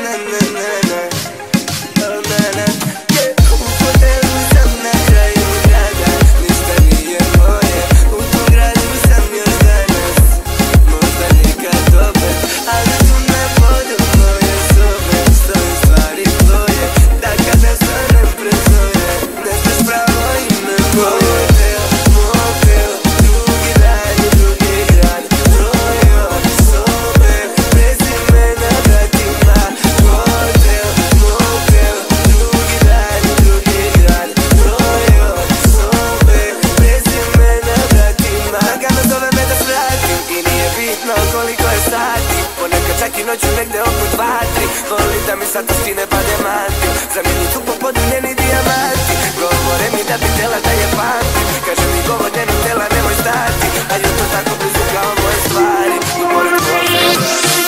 ne, ne, ne, ne. Oh, ne, ne. U hotelu sam na kraju grada, ništa nije moje. U tom gradu sam još danas, možda nikad opet. Ali tu na podu moje sobe stoje stvari tvoje, da kad ne stanem pred zore, ne znaš pravo ime moje. Motel, drugi dan i drugi grad, broj od sobe, prezimena vratima. Hotel, motel, drugi dan i drugi grad, broj od sobe, prezimena vratima. Lagano zove me da svratim i nije bitno koliko je sati, ponekad čak i noću negde oko 2-3. Volim da mi sad to skine pa demanti, zamijeni tu popodnevni dijamanti. Govore mi da bi tela da je pamtim, kaže mi govoreno tela nemoj stati, a je to tako blizu kao moje stvari. Moram